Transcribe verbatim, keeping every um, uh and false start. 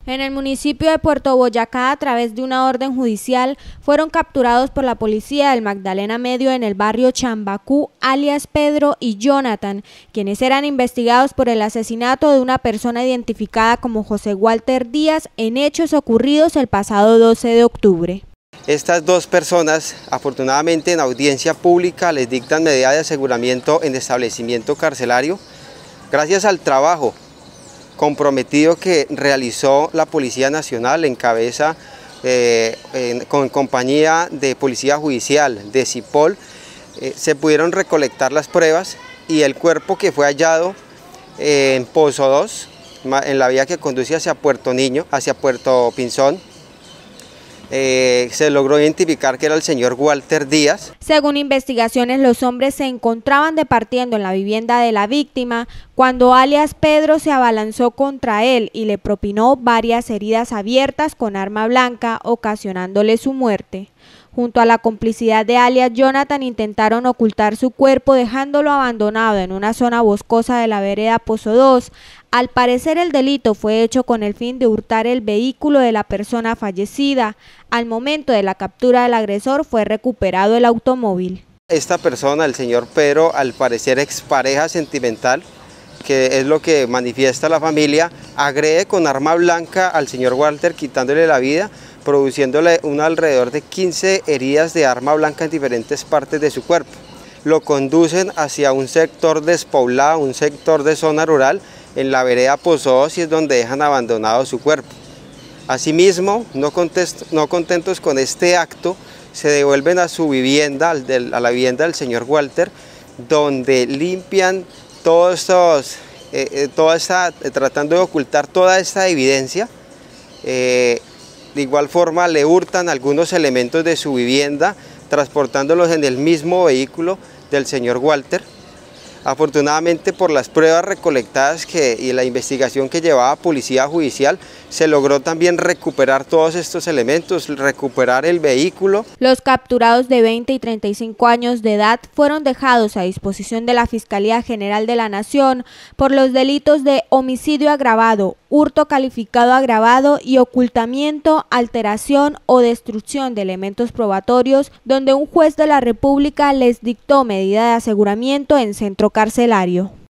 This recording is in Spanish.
En el municipio de Puerto Boyacá, a través de una orden judicial, fueron capturados por la policía del Magdalena Medio en el barrio Chambacú, alias Pedro y Jonathan, quienes eran investigados por el asesinato de una persona identificada como José Walter Díaz en hechos ocurridos el pasado doce de octubre. Estas dos personas, afortunadamente en audiencia pública, les dictan medida de aseguramiento en establecimiento carcelario, gracias al trabajo comprometido que realizó la Policía Nacional en cabeza, eh, en, con compañía de Policía Judicial, de CIPOL, eh, se pudieron recolectar las pruebas y el cuerpo que fue hallado eh, en Pozo dos, en la vía que conduce hacia Puerto Niño, hacia Puerto Pinzón, Eh, se logró identificar que era el señor Walter Díaz. Según investigaciones, los hombres se encontraban departiendo en la vivienda de la víctima cuando alias Pedro se abalanzó contra él y le propinó varias heridas abiertas con arma blanca, ocasionándole su muerte. Junto a la complicidad de alias Jonathan intentaron ocultar su cuerpo dejándolo abandonado en una zona boscosa de la vereda Pozo dos. Al parecer el delito fue hecho con el fin de hurtar el vehículo de la persona fallecida. Al momento de la captura del agresor fue recuperado el automóvil. Esta persona, el señor Pedro, al parecer expareja sentimental, que es lo que manifiesta la familia, agrede con arma blanca al señor Walter quitándole la vida, produciéndole un alrededor de quince heridas de arma blanca en diferentes partes de su cuerpo. Lo conducen hacia un sector despoblado, un sector de zona rural, en la vereda Pozo dos, y es donde dejan abandonado su cuerpo. Asimismo, no, contesto, no contentos con este acto, se devuelven a su vivienda, a la vivienda del señor Walter, donde limpian todos estos, eh, toda esta, eh, tratando de ocultar toda esta evidencia. Eh, de igual forma le hurtan algunos elementos de su vivienda, transportándolos en el mismo vehículo del señor Walter. Afortunadamente, por las pruebas recolectadas que, y la investigación que llevaba Policía Judicial, se logró también recuperar todos estos elementos, recuperar el vehículo. Los capturados de veinte y treinta y cinco años de edad fueron dejados a disposición de la Fiscalía General de la Nación por los delitos de homicidio agravado, hurto calificado agravado y ocultamiento, alteración o destrucción de elementos probatorios, donde un juez de la República les dictó medida de aseguramiento en centro carcelario.